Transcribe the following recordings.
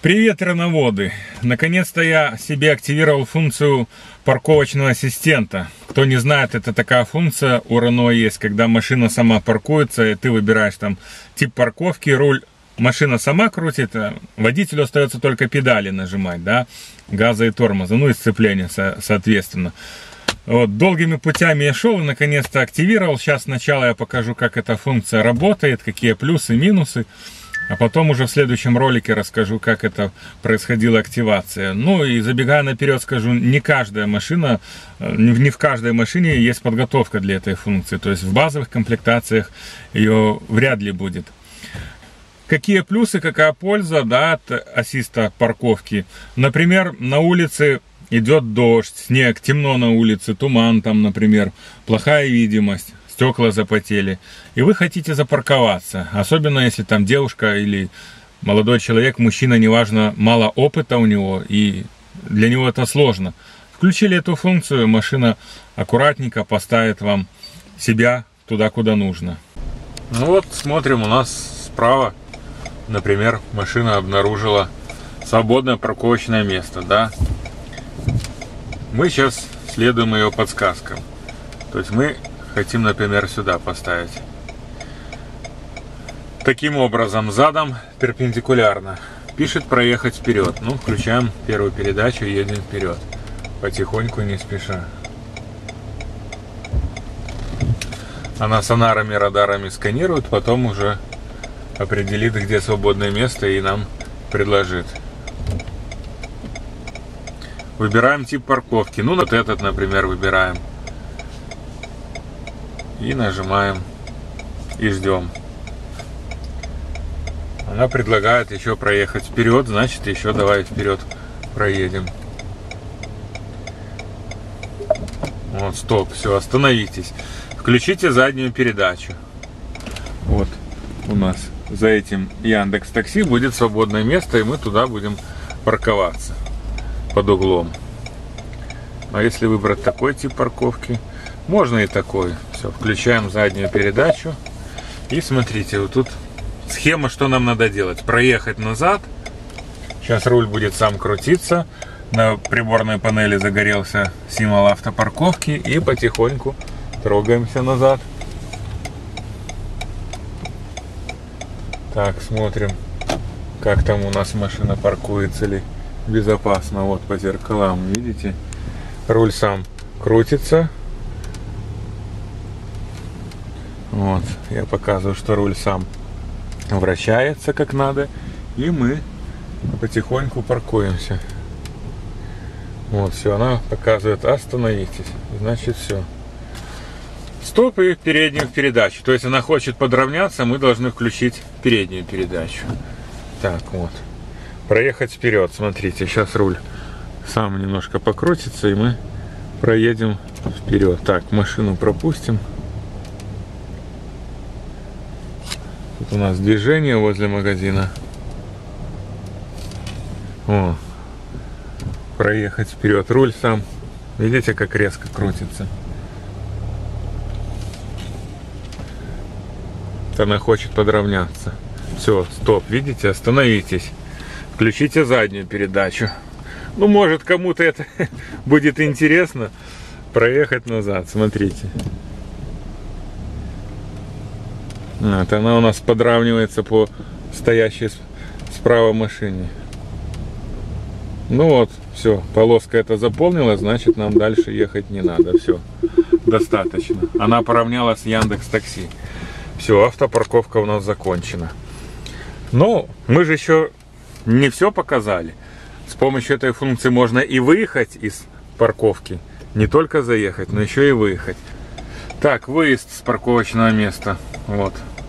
Привет, рановоды! Наконец-то я себе активировал функцию парковочного ассистента. Кто не знает, это такая функция у Renault есть, когда машина сама паркуется, и ты выбираешь там тип парковки, руль, машина сама крутит, а водителю остается только педали нажимать, да, газа и тормоза, ну и сцепления, соответственно. Вот, долгими путями я шел и наконец-то активировал. Сейчас сначала я покажу, как эта функция работает, какие плюсы и минусы. А потом уже в следующем ролике расскажу, как это происходила активация. Ну и забегая наперед скажу, не каждая машина, не в каждой машине есть подготовка для этой функции. То есть в базовых комплектациях ее вряд ли будет. Какие плюсы, какая польза, да, от ассиста парковки? Например, на улице идет дождь, снег, темно на улице, туман там, например, плохая видимость. Стекла запотели, и вы хотите запарковаться, особенно если там девушка или молодой человек, мужчина, неважно, мало опыта у него, и для него это сложно. Включили эту функцию, машина аккуратненько поставит вам себя туда, куда нужно. Ну вот, смотрим, у нас справа, например, машина обнаружила свободное парковочное место, да. Мы сейчас следуем ее подсказкам, то есть мы хотим, например, сюда поставить. Таким образом, задом перпендикулярно. Пишет проехать вперед. Ну, включаем первую передачу, едем вперед. Потихоньку, не спеша. Она сонарами, радарами сканирует, потом уже определит, где свободное место, и нам предложит. Выбираем тип парковки. Ну, вот этот, например, выбираем. И нажимаем и ждем. Она предлагает еще проехать вперед, значит еще давай вперед проедем. Вот, стоп, все, остановитесь. Включите заднюю передачу. Вот у нас за этим Яндекс.Такси будет свободное место, и мы туда будем парковаться под углом. А если выбрать такой тип парковки, можно и такой. Все, включаем заднюю передачу. И смотрите, вот тут схема, что нам надо делать. Проехать назад. Сейчас руль будет сам крутиться. На приборной панели загорелся символ автопарковки. И потихоньку трогаемся назад. Так, смотрим, как там у нас машина паркуется ли безопасно. Вот по зеркалам, видите? Руль сам крутится. Вот, я показываю, что руль сам вращается как надо, и мы потихоньку паркуемся. Вот, все, она показывает остановитесь, значит все. Стоп и переднюю передачу, то есть она хочет подравняться, мы должны включить переднюю передачу. Так, вот, проехать вперед, смотрите, сейчас руль сам немножко покрутится, и мы проедем вперед. Так, машину пропустим. Тут у нас движение возле магазина. О, проехать вперед. Руль сам. Видите, как резко крутится. Она хочет подравняться. Все, стоп. Видите, остановитесь. Включите заднюю передачу. Ну, может, кому-то это будет интересно. Проехать назад. Смотрите. Вот, она у нас подравнивается по стоящей справа машине. Ну вот, все, полоска эта заполнилась, значит нам дальше ехать не надо. Все, достаточно. Она поравнялась с Яндекс.Такси. Все, автопарковка у нас закончена. Но мы же еще не все показали. С помощью этой функции можно и выехать из парковки. Не только заехать, но еще и выехать. Так, выезд с парковочного места. Вот.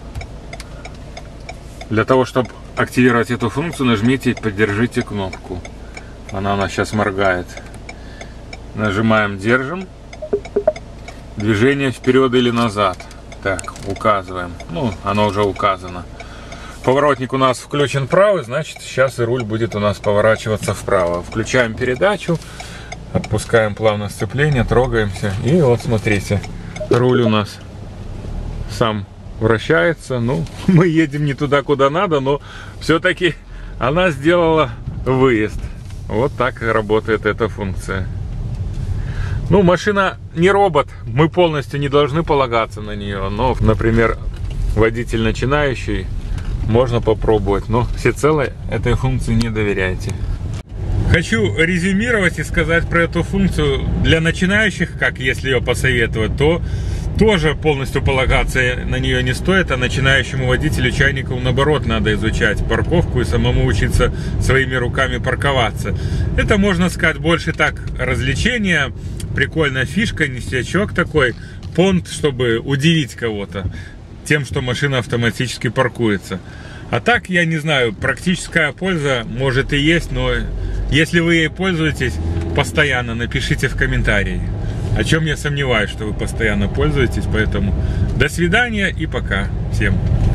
Для того, чтобы активировать эту функцию, нажмите и поддержите кнопку. Она у нас сейчас моргает. Нажимаем, держим. Движение вперед или назад. Так, указываем. Ну, оно уже указано. Поворотник у нас включен правый, значит, сейчас и руль будет у нас поворачиваться вправо. Включаем передачу, отпускаем плавно сцепление, трогаемся. И вот смотрите, руль у нас сам вращается. Ну, мы едем не туда, куда надо, но все-таки она сделала выезд. Вот так работает эта функция. Ну, машина не робот, мы полностью не должны полагаться на нее. Но, например, водитель начинающий, можно попробовать. Но всецело этой функции не доверяйте. Хочу резюмировать и сказать про эту функцию. Для начинающих, как если ее посоветовать, то тоже полностью полагаться на нее не стоит, а начинающему водителю чайнику, наоборот, надо изучать парковку и самому учиться своими руками парковаться. Это, можно сказать, больше так развлечение, прикольная фишка, ништячок такой, понт, чтобы удивить кого-то тем, что машина автоматически паркуется. А так, я не знаю, практическая польза может и есть, но если вы ей пользуетесь постоянно, напишите в комментарии. О чем я сомневаюсь, что вы постоянно пользуетесь, поэтому до свидания и пока всем.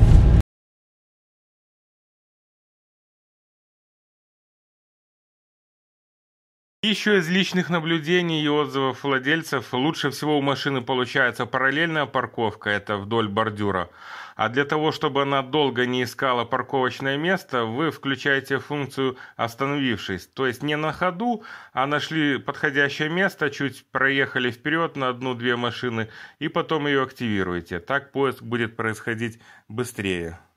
Еще из личных наблюдений и отзывов владельцев, лучше всего у машины получается параллельная парковка, это вдоль бордюра. А для того, чтобы она долго не искала парковочное место, вы включаете функцию «Остановившись». То есть не на ходу, а нашли подходящее место, чуть проехали вперед на одну-две машины и потом ее активируете. Так поиск будет происходить быстрее.